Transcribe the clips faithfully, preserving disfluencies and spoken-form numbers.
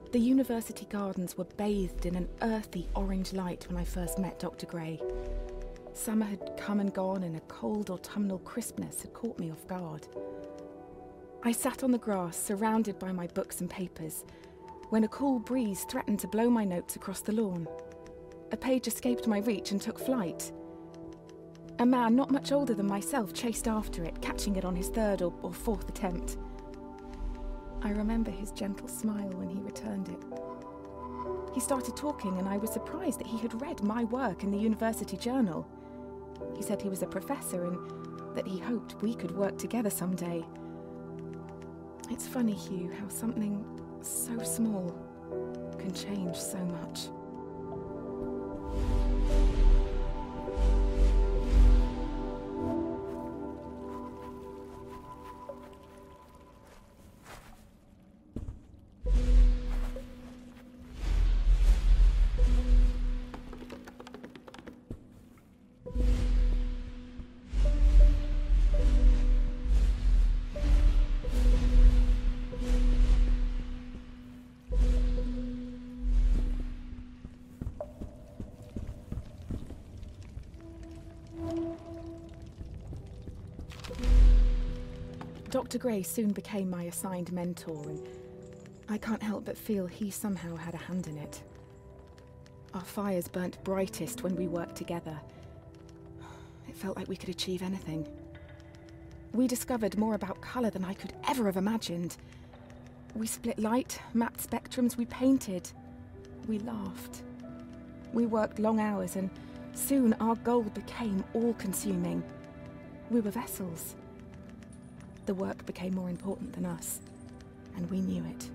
The university gardens were bathed in an earthy orange light when I first met Doctor Gray. Summer had come and gone, and a cold autumnal crispness had caught me off guard. I sat on the grass, surrounded by my books and papers, when a cool breeze threatened to blow my notes across the lawn. A page escaped my reach and took flight. A man not much older than myself chased after it, catching it on his third or, or fourth attempt. I remember his gentle smile when he returned it. He started talking, and I was surprised that he had read my work in the university journal. He said he was a professor and that he hoped we could work together someday. It's funny, Hugh, how something so small can change so much. Doctor Gray soon became my assigned mentor, and I can't help but feel he somehow had a hand in it. Our fires burnt brightest when we worked together. It felt like we could achieve anything. We discovered more about colour than I could ever have imagined. We split light, mapped spectrums, we painted. We laughed. We worked long hours, and soon our goal became all-consuming. We were vessels. The work became more important than us, and we knew it.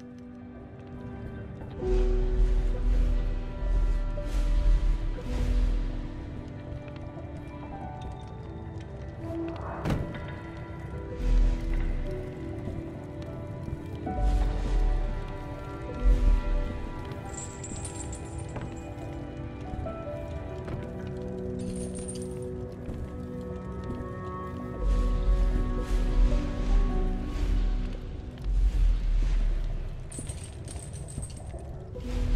Yeah.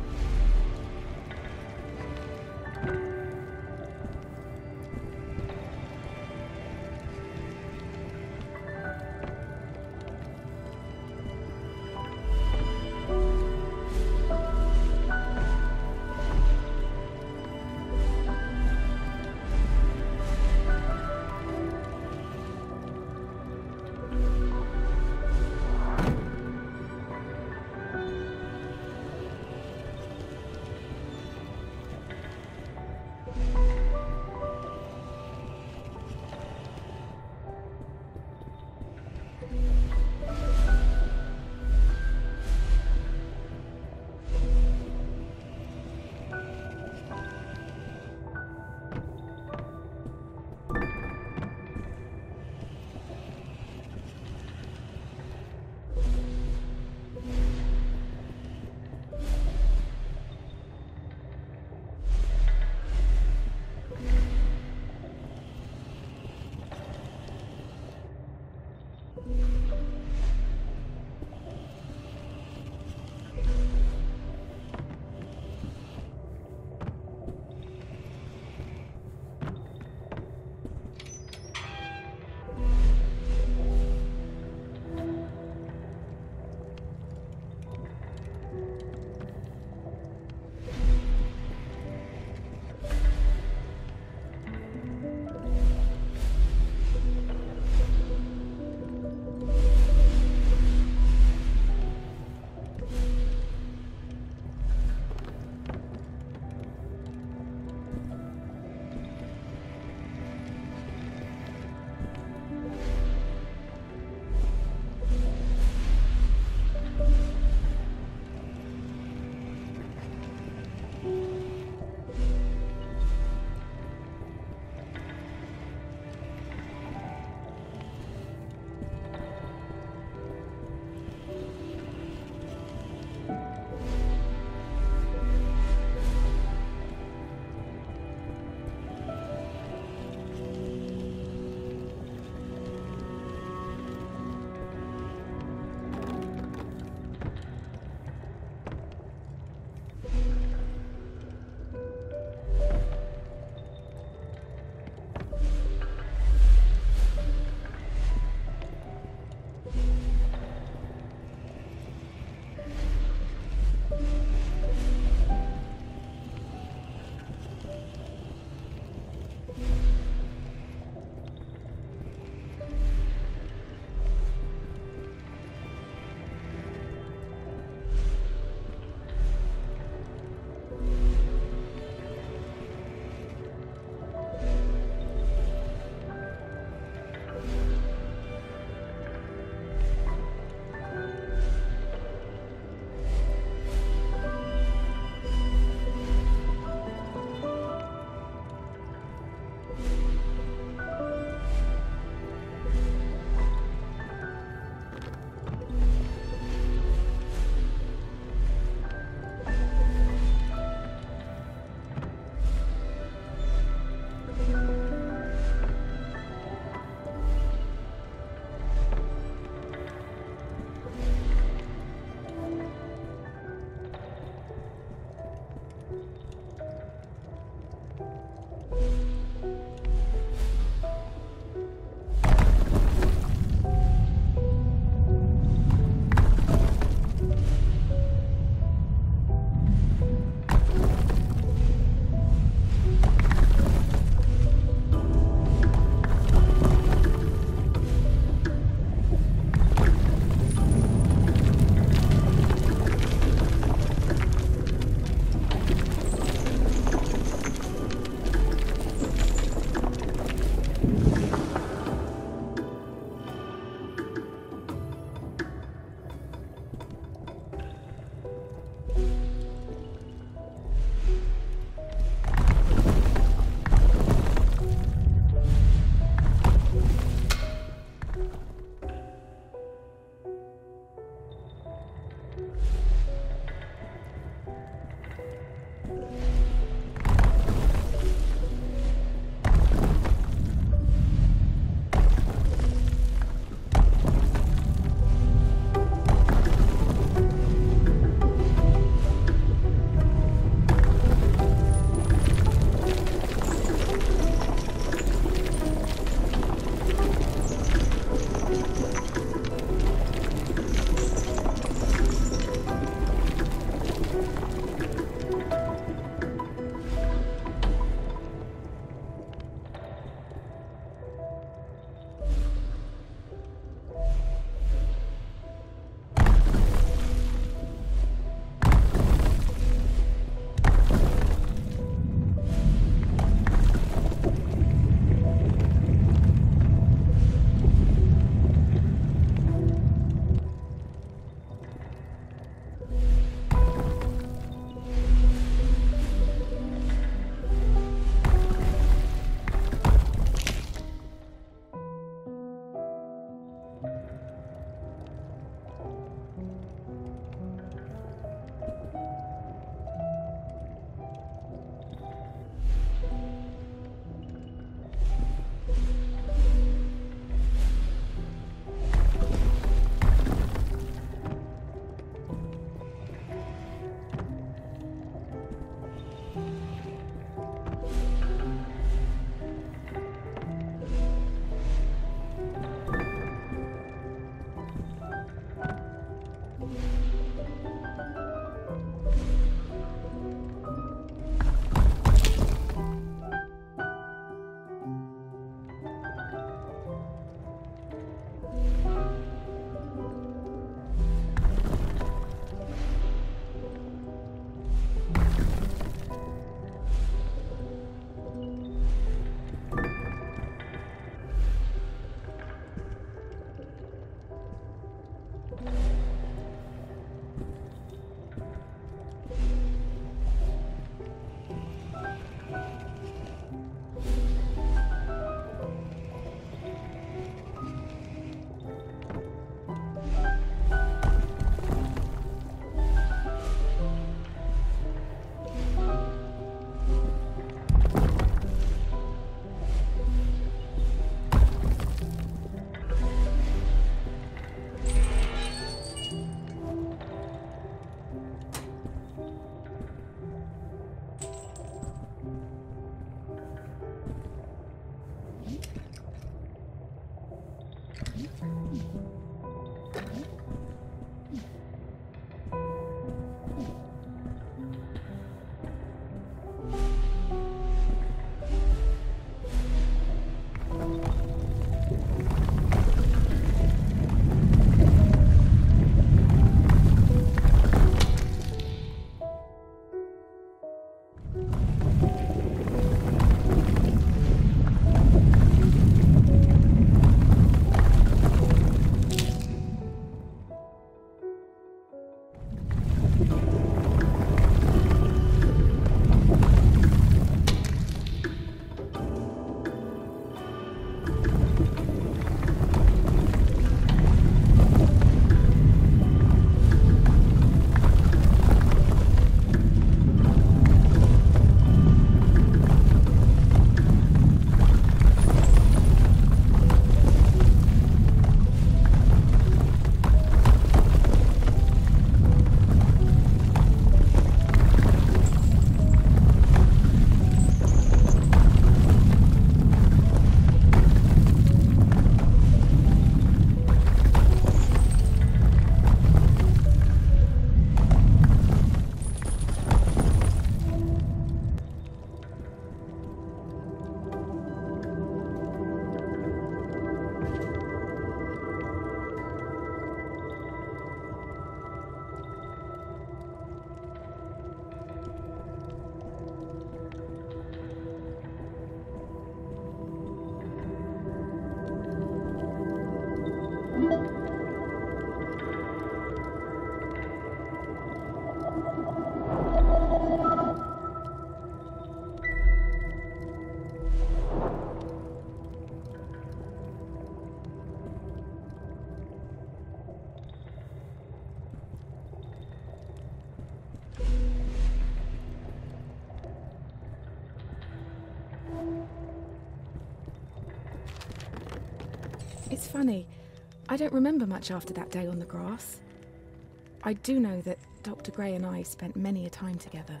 It's funny. I don't remember much after that day on the grass. I do know that Doctor Gray and I spent many a time together.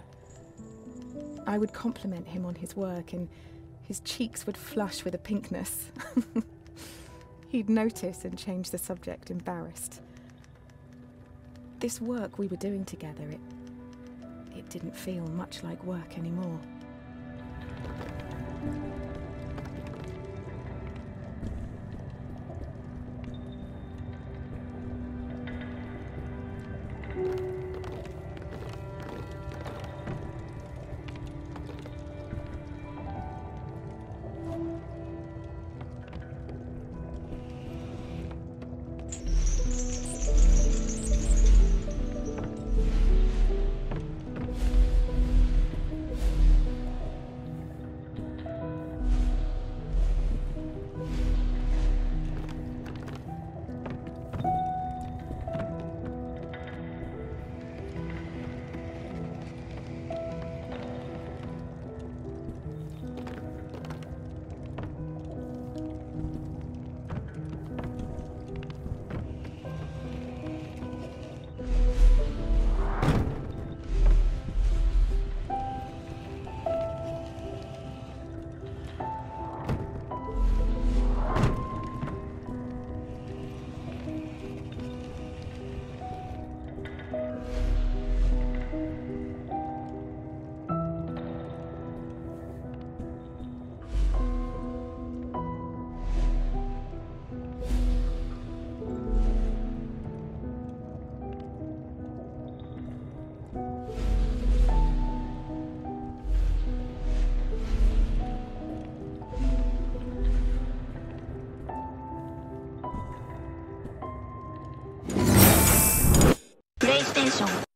I would compliment him on his work and his cheeks would flush with a pinkness. He'd notice and change the subject, embarrassed. This work we were doing together, it, it didn't feel much like work anymore. PlayStation